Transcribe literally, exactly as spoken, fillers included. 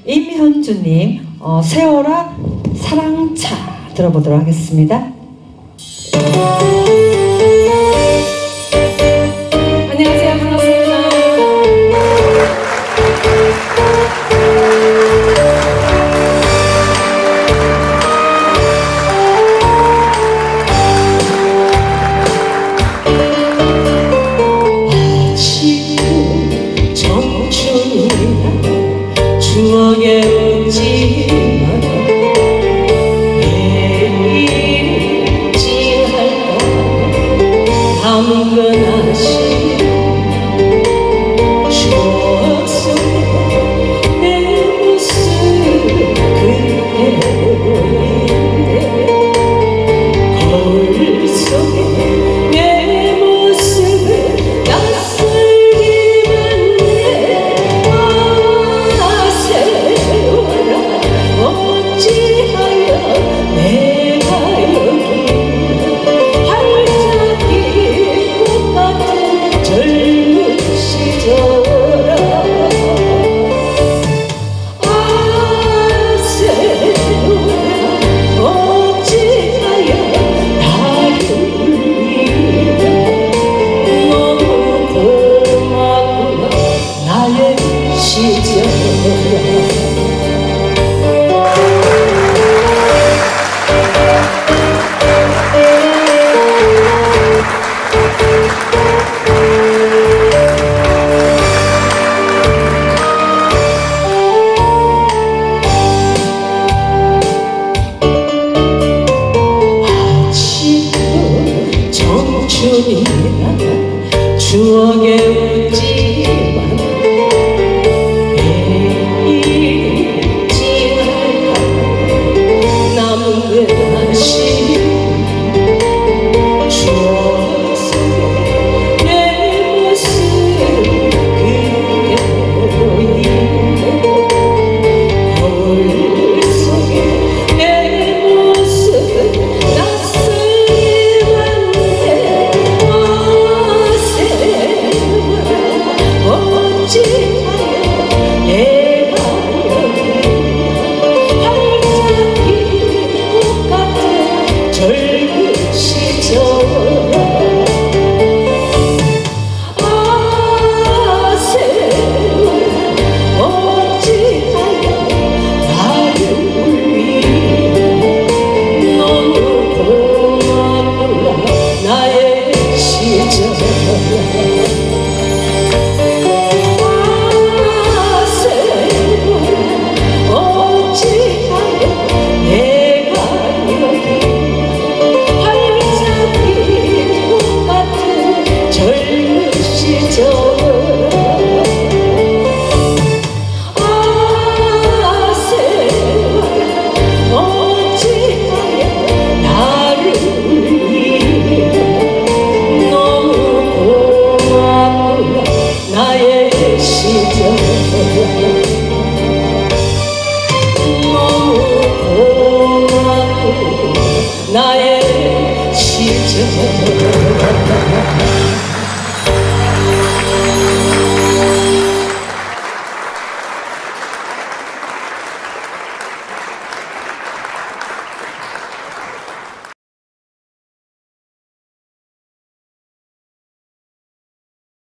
임현주님 어, 세월아 사랑차 들어보도록 하겠습니다. 안녕하세요. 반갑습니다. 아직도 청춘이라 추억에 웃지만 내일을 지할까 담근하신 추억 속에 내 모습 그대로인데 거울 속에 내 모습을 낯설기만 해. 아 세월아 어찌하여 내가 여기 활짝 핀 꽃 같은 젊은 시절아. 아 세월아 어찌하여 나를 위해 너무 고맙구나 나의 시절아. 아직도 청춘이라 추억에 웃지만 내일이 지날까 남근하신 추억 속에 내 모습 그대로인데 거울 속에 내 모습은 낯설기만 해. 아 세월아 어찌하여 내가 여기 활짝 핀 꽃 같은 젊은 시절아. 아 세월아 어찌하여 나를 위해 너무 고맙구나 나의 시절아. 아 세월아 어찌하여 내가 여기 활짝 핀 꽃 같은 젊은 시절아. 아 세월아 어찌하여 나를 위해 너무 고맙구나 나의 시절아. 너무 고맙구나 나의 시절아.